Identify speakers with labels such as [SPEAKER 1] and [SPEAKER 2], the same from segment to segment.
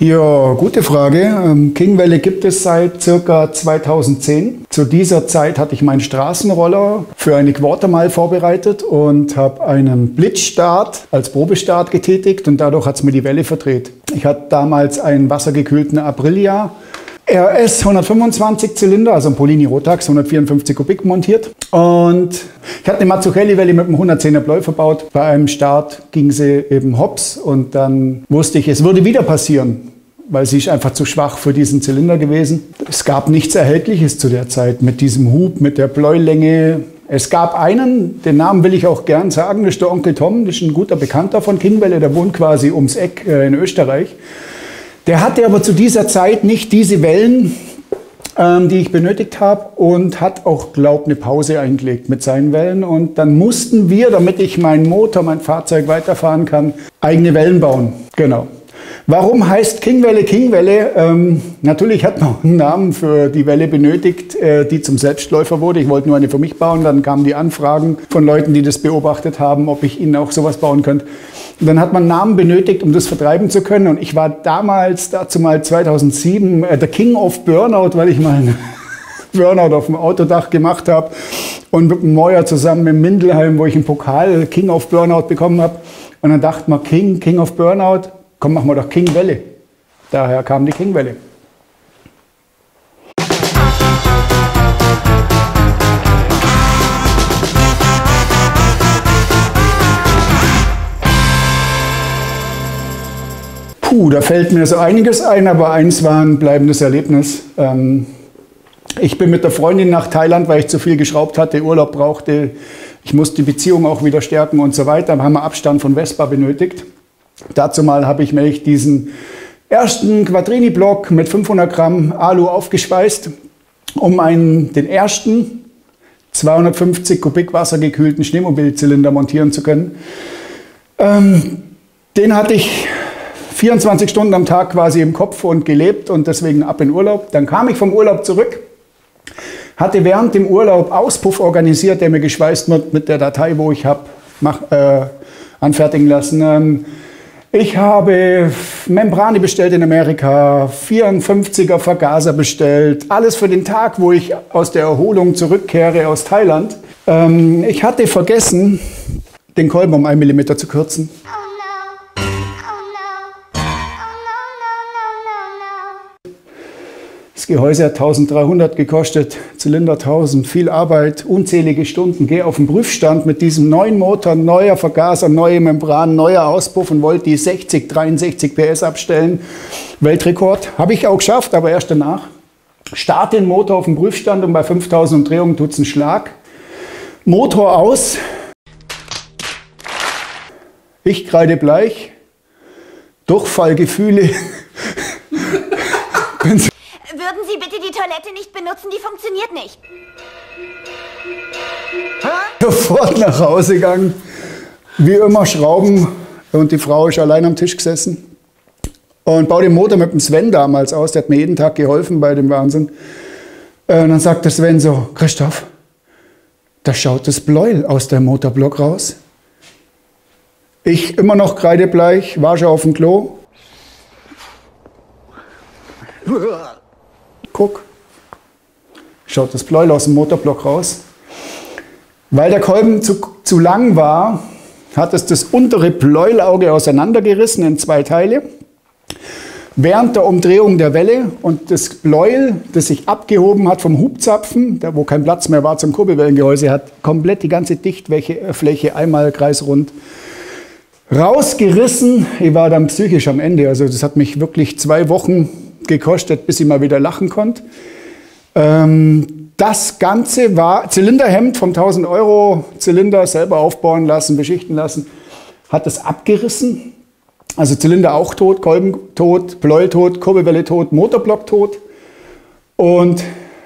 [SPEAKER 1] Ja, gute Frage. King-Welle gibt es seit ca. 2010. Zu dieser Zeit hatte ich meinen Straßenroller für eine Quartermile vorbereitet und habe einen Blitzstart als Probestart getätigt und dadurch hat es mir die Welle verdreht. Ich hatte damals einen wassergekühlten Aprilia RS 125 Zylinder, also ein Polini Rotax 154 Kubik montiert. Und ich hatte eine Mazzucchelli-Welle mit einem 110er Pleu verbaut. Bei einem Start ging sie eben hops und dann wusste ich, es würde wieder passieren, weil sie ist einfach zu schwach für diesen Zylinder gewesen. Es gab nichts Erhältliches zu der Zeit mit diesem Hub, mit der Pleulänge. Es gab einen, den Namen will ich auch gern sagen, das ist der Onkel Tom, das ist ein guter Bekannter von King-Welle, der wohnt quasi ums Eck in Österreich. Der hatte aber zu dieser Zeit nicht diese Wellen, die ich benötigt habe und hat auch, glaube ich, eine Pause eingelegt mit seinen Wellen. Und dann mussten wir, damit ich meinen Motor, mein Fahrzeug weiterfahren kann, eigene Wellen bauen. Genau. Warum heißt King-Welle King-Welle? Natürlich hat man einen Namen für die Welle benötigt, die zum Selbstläufer wurde. Ich wollte nur eine für mich bauen. Dann kamen die Anfragen von Leuten, die das beobachtet haben, ob ich ihnen auch sowas bauen könnte. Und dann hat man einen Namen benötigt, um das vertreiben zu können. Und ich war dazu mal 2007, der King of Burnout, weil ich mal einen Burnout auf dem Autodach gemacht habe. Und mit dem Meuer zusammen im Mindelheim, wo ich einen Pokal King of Burnout bekommen habe. Und dann dachte man, King of Burnout, komm, machen wir doch King-Welle. Daher kam die King-Welle. Puh, da fällt mir so einiges ein, aber eins war ein bleibendes Erlebnis. Ich bin mit der Freundin nach Thailand, weil ich zu viel geschraubt hatte, Urlaub brauchte. Ich musste die Beziehung auch wieder stärken und so weiter. Da haben wir Abstand von Vespa benötigt. Dazu mal habe ich mir diesen ersten Quattrini-Block mit 500 Gramm Alu aufgeschweißt, um den ersten 250 Kubik wassergekühlten Schneemobilzylinder montieren zu können. Den hatte ich 24 Stunden am Tag quasi im Kopf und gelebt und deswegen ab in Urlaub. Dann kam ich vom Urlaub zurück, hatte während dem Urlaub Auspuff organisiert, der mir geschweißt wird mit der Datei, wo ich habe anfertigen lassen. Ich habe Membrane bestellt in Amerika, 54er Vergaser bestellt, alles für den Tag, wo ich aus der Erholung zurückkehre aus Thailand. Ich hatte vergessen, den Kolben um 1 mm zu kürzen. Das Gehäuse hat 1300 gekostet, Zylinder 1000, viel Arbeit, unzählige Stunden. Gehe auf den Prüfstand mit diesem neuen Motor, neuer Vergaser, neue Membran, neuer Auspuff und wollte die 63 PS abstellen. Weltrekord. Habe ich auch geschafft, aber erst danach. Starte den Motor auf dem Prüfstand und bei 5000 Umdrehungen tut es einen Schlag. Motor aus. Ich kreidebleich. Durchfallgefühle.
[SPEAKER 2] Würden Sie bitte die Toilette nicht benutzen, die funktioniert nicht.
[SPEAKER 1] Sofort nach Hause gegangen, wie immer Schrauben und die Frau ist allein am Tisch gesessen und baue den Motor mit dem Sven damals aus, der hat mir jeden Tag geholfen bei dem Wahnsinn. Und dann sagt der Sven so, Christoph, da schaut das Bläuel aus dem Motorblock raus. Ich immer noch kreidebleich, war schon auf dem Klo. Guck, schaut das Bläuel aus dem Motorblock raus. Weil der Kolben zu lang war, hat es das untere Bläuelauge auseinandergerissen in 2 Teile. Während der Umdrehung der Welle und das Bläuel, das sich abgehoben hat vom Hubzapfen, da wo kein Platz mehr war zum Kurbelwellengehäuse, hat komplett die ganze Dichtfläche einmal kreisrund rausgerissen. Ich war dann psychisch am Ende. Also das hat mich wirklich 2 Wochen gekostet, bis ich mal wieder lachen konnte. Das Ganze war Zylinderhemd vom 1000 € Zylinder selber aufbauen lassen, beschichten lassen, hat es abgerissen. Also Zylinder auch tot, Kolben tot, Bläuel tot, Kurbelwelle tot, Motorblock tot und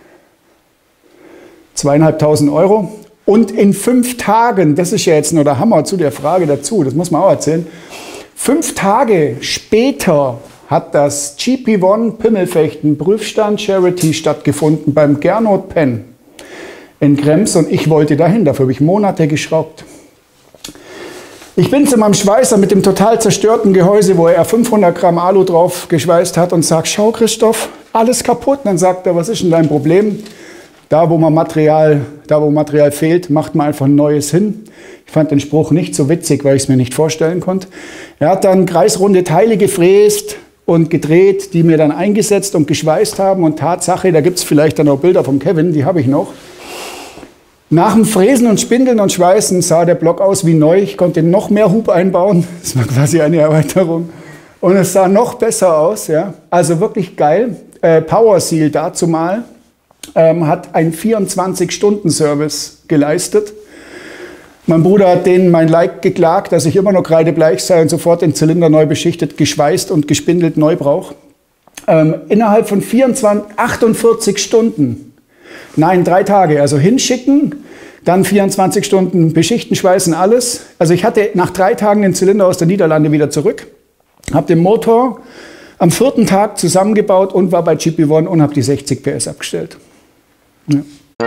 [SPEAKER 1] 2500 €. Und in 5 Tagen, das ist ja jetzt nur der Hammer zu der Frage dazu, das muss man auch erzählen, 5 Tage später hat das GP1 Pimmelfechten Prüfstand Charity stattgefunden beim Gernot Penn in Krems und ich wollte dahin, dafür habe ich Monate geschraubt. Ich bin zu meinem Schweißer mit dem total zerstörten Gehäuse, wo er 500 Gramm Alu drauf geschweißt hat und sagt, schau Christoph, alles kaputt. Und dann sagt er, was ist denn dein Problem? Da wo Material fehlt, macht man einfach ein neues hin. Ich fand den Spruch nicht so witzig, weil ich es mir nicht vorstellen konnte. Er hat dann kreisrunde Teile gefräst und gedreht, die mir dann eingesetzt und geschweißt haben. Und Tatsache, da gibt es vielleicht dann auch Bilder vom Kevin, die habe ich noch. Nach dem Fräsen und Spindeln und Schweißen sah der Block aus wie neu. Ich konnte noch mehr Hub einbauen. Das war quasi eine Erweiterung. Und es sah noch besser aus. Ja. Also wirklich geil. Power Seal dazu mal hat einen 24-Stunden-Service geleistet. Mein Bruder hat denen mein Like geklagt, dass ich immer noch kreidebleich sei und sofort den Zylinder neu beschichtet, geschweißt und gespindelt neu brauche. Innerhalb von 48 Stunden. Nein, 3 Tage. Also hinschicken, dann 24 Stunden beschichten, schweißen, alles. Also ich hatte nach 3 Tagen den Zylinder aus der Niederlande wieder zurück, habe den Motor am 4. Tag zusammengebaut und war bei GP1 und habe die 60 PS abgestellt. Ja.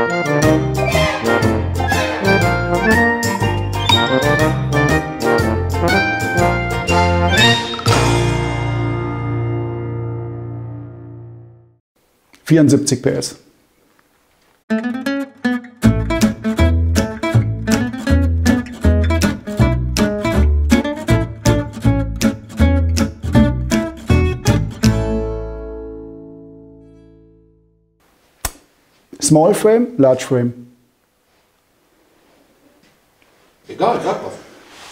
[SPEAKER 1] ...74 PS. Small Frame, Large Frame.
[SPEAKER 3] Egal, sag was.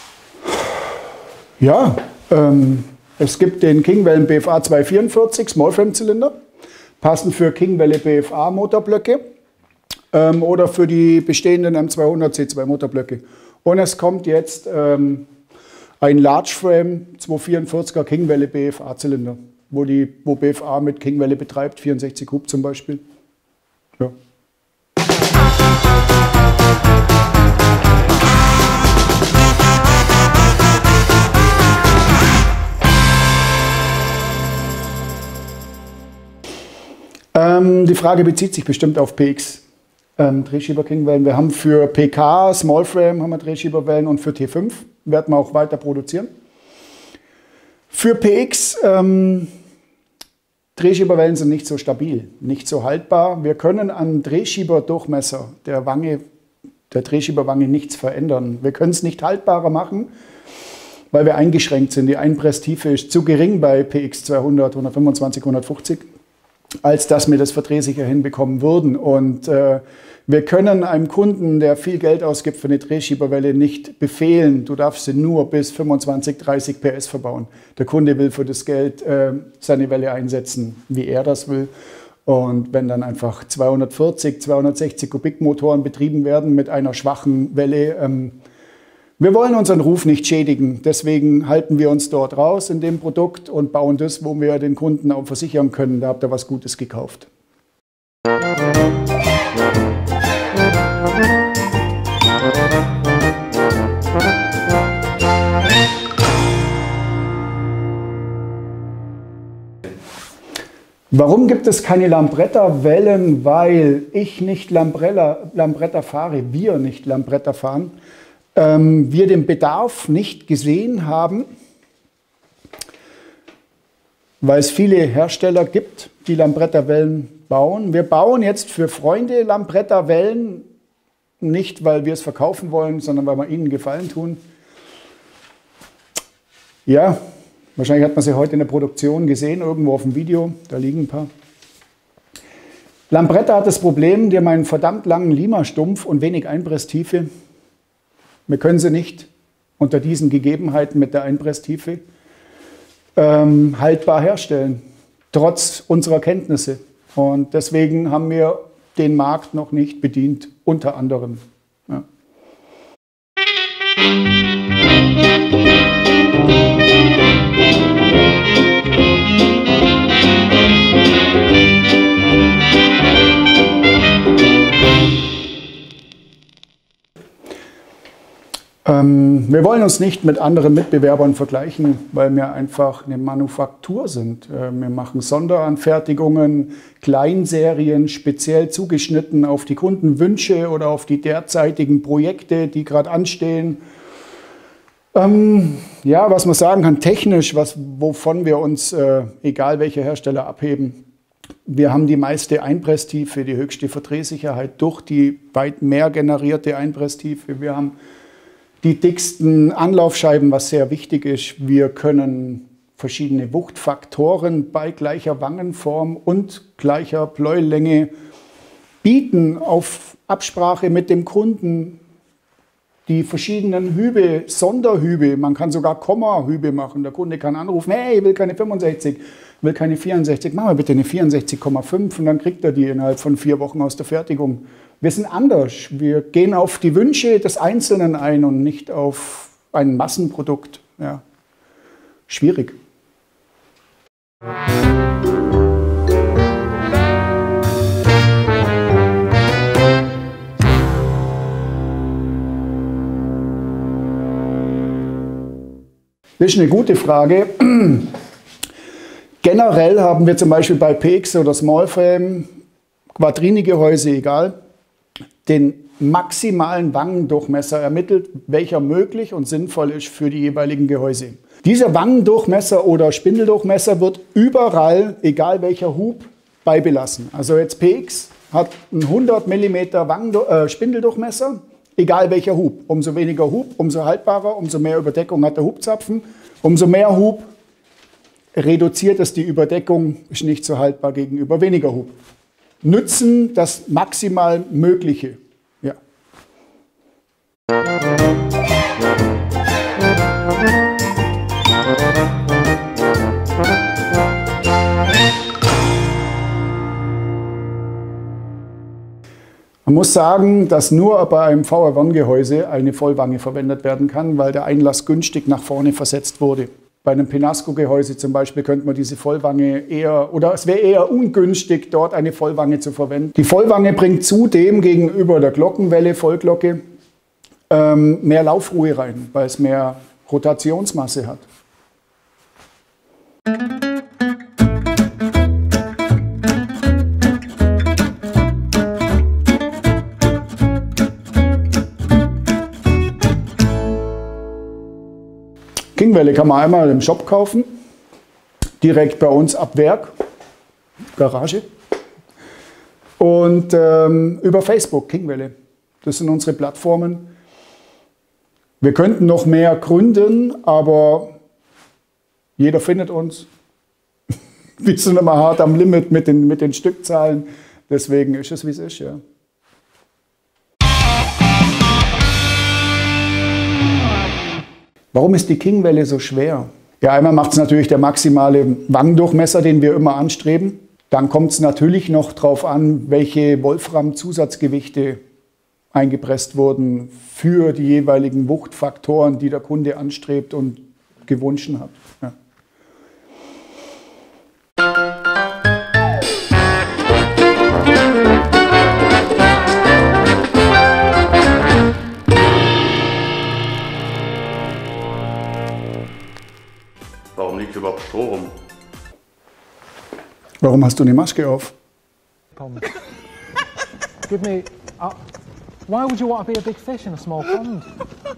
[SPEAKER 1] Ja, es gibt den Kingwellen BFA 244 Small Frame Zylinder, passend für Kingwelle BFA Motorblöcke oder für die bestehenden M200 C2 Motorblöcke. Und es kommt jetzt ein Large Frame 244er Kingwelle BFA Zylinder, wo BFA mit Kingwelle betreibt, 64 Hub zum Beispiel. Ja. Die Frage bezieht sich bestimmt auf PX Drehschieber-Kingwellen. Wir haben für PK, Small Frame, haben wir Drehschieberwellen und für T5 werden wir auch weiter produzieren. Für PX Drehschiebewellen sind nicht so stabil, nicht so haltbar. Wir können am Drehschieberdurchmesser der Drehschieberwange nichts verändern. Wir können es nicht haltbarer machen, weil wir eingeschränkt sind. Die Einpresstiefe ist zu gering bei PX 200, 125, 150, als dass wir das verdrehsicher hinbekommen würden. Und wir können einem Kunden, der viel Geld ausgibt für eine Drehschieberwelle, nicht befehlen, du darfst sie nur bis 25, 30 PS verbauen. Der Kunde will für das Geld seine Welle einsetzen, wie er das will. Und wenn dann einfach 240, 260 Kubikmotoren betrieben werden mit einer schwachen Welle, wir wollen unseren Ruf nicht schädigen. Deswegen halten wir uns dort raus in dem Produkt und bauen das, wo wir den Kunden auch versichern können, da habt ihr was Gutes gekauft. Warum gibt es keine Lambretta-Wellen? Weil ich nicht Lambretta fahre, wir nicht Lambretta fahren. Wir den Bedarf nicht gesehen haben, weil es viele Hersteller gibt, die Lambretta-Wellen bauen. Wir bauen jetzt für Freunde Lambretta-Wellen, nicht weil wir es verkaufen wollen, sondern weil wir ihnen Gefallen tun. Ja, wahrscheinlich hat man sie heute in der Produktion gesehen, irgendwo auf dem Video, da liegen ein paar. Lambretta hat das Problem, die haben einen verdammt langen Lima-Stumpf und wenig Einpresstiefe. Wir können sie nicht unter diesen Gegebenheiten mit der Einpresstiefe haltbar herstellen, trotz unserer Kenntnisse. Und deswegen haben wir den Markt noch nicht bedient, unter anderem. Ja. Wir wollen uns nicht mit anderen Mitbewerbern vergleichen, weil wir einfach eine Manufaktur sind. Wir machen Sonderanfertigungen, Kleinserien, speziell zugeschnitten auf die Kundenwünsche oder auf die derzeitigen Projekte, die gerade anstehen. Ja, was man sagen kann, technisch, wovon wir uns, egal welcher Hersteller, abheben. Wir haben die meiste Einpresstiefe, die höchste Verdrehsicherheit durch die weit mehr generierte Einpresstiefe. Wir haben die dicksten Anlaufscheiben, was sehr wichtig ist. Wir können verschiedene Wuchtfaktoren bei gleicher Wangenform und gleicher Pleuellänge bieten auf Absprache mit dem Kunden. Die verschiedenen Hübe, Sonderhübe, man kann sogar Komma-Hübe machen. Der Kunde kann anrufen, hey, ich will keine 65, will keine 64, mach mal bitte eine 64,5 und dann kriegt er die innerhalb von 4 Wochen aus der Fertigung. Wir sind anders. Wir gehen auf die Wünsche des Einzelnen ein und nicht auf ein Massenprodukt. Ja. Schwierig. Das ist eine gute Frage. Generell haben wir zum Beispiel bei PX oder Smallframe, Quadrini-Gehäuse, egal, den maximalen Wangendurchmesser ermittelt, welcher möglich und sinnvoll ist für die jeweiligen Gehäuse. Dieser Wangendurchmesser oder Spindeldurchmesser wird überall, egal welcher Hub, beibelassen. Also jetzt PX hat einen 100 mm Spindeldurchmesser. Egal welcher Hub. Umso weniger Hub, umso haltbarer, umso mehr Überdeckung hat der Hubzapfen. Umso mehr Hub reduziert es die Überdeckung, ist nicht so haltbar gegenüber weniger Hub. Nützen das maximal Mögliche. Ja. Man muss sagen, dass nur bei einem VR-One-Gehäuse eine Vollwange verwendet werden kann, weil der Einlass günstig nach vorne versetzt wurde. Bei einem Penasco-Gehäuse zum Beispiel könnte man diese Vollwange eher, oder es wäre eher ungünstig, dort eine Vollwange zu verwenden. Die Vollwange bringt zudem gegenüber der Glockenwelle, Vollglocke, mehr Laufruhe rein, weil es mehr Rotationsmasse hat. Kingwelle kann man einmal im Shop kaufen, direkt bei uns ab Werk, Garage. Und über Facebook, Kingwelle. Das sind unsere Plattformen. Wir könnten noch mehr gründen, aber jeder findet uns. Wir sind immer hart am Limit mit den Stückzahlen. Deswegen ist es, wie es ist, ja. Warum ist die Kingwelle so schwer? Ja, einmal macht es natürlich der maximale Wangendurchmesser, den wir immer anstreben. Dann kommt es natürlich noch darauf an, welche Wolfram-Zusatzgewichte eingepresst wurden für die jeweiligen Wuchtfaktoren, die der Kunde anstrebt und gewünscht hat. Ja.
[SPEAKER 3] Warum liegt überhaupt Stroh rum?
[SPEAKER 1] Warum hast du eine Maske auf?
[SPEAKER 4] Give me. Why would you want to be a big fish in a small pond?